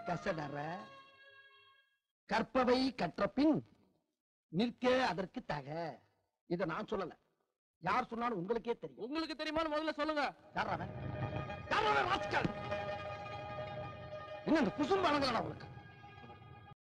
கசடற கற்பவை கற்ற பின் நிற்க அதற்கு தக. இத நான் சொல்லல, யார் சொன்னாலும் உங்களுக்கே தெரியும். உங்களுக்கு தெரியுமான்னு முதல்ல சொல்லுங்க. என்ன இந்த குசும்பானங்களா உங்களுக்கு?